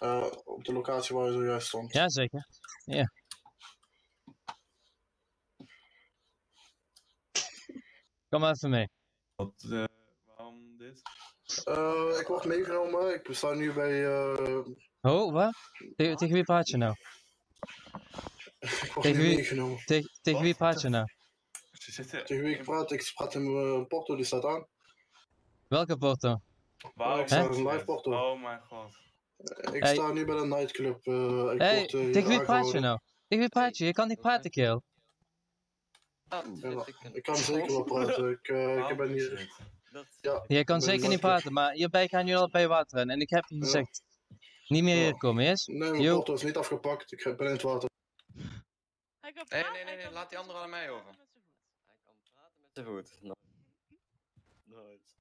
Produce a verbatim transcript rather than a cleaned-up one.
Uh, op de locatie waar je zojuist stond. Ja, zeker. Ja. Kom even mee. Wat, uh, waarom dit? Uh, ik word meegenomen. Ik sta nu bij... Uh... Oh, wat? Tegen, tegen wie praat je nou? ik word tegen nu wie, meegenomen. Tegen, tegen wie praat je nou? Ze zitten... Tegen wie ik praat? Ik praat in mijn porto, die staat aan. Welke porto? Waarom? Ja, ik sta in een live porto. Oh mijn god. Ik hey. sta nu bij een nightclub. Uh, ik hey, word, uh, tegen wie praat je aangehouden. nou? Tegen wie praat je? Je kan niet praten, kerel. Ja, ik kan zeker wel praten. Ik, uh, ik ben hier... Ja, je kan zeker niet praten, maar hierbij gaan jullie al bij water rennen. En ik heb je gezegd, ja. niet meer hier komen, yes? Nee, mijn porto is niet afgepakt. Ik ben in het water. Hij kan nee, praten, nee, nee, nee. laat die andere aan mij over. Hij kan praten met zijn voet. Nice.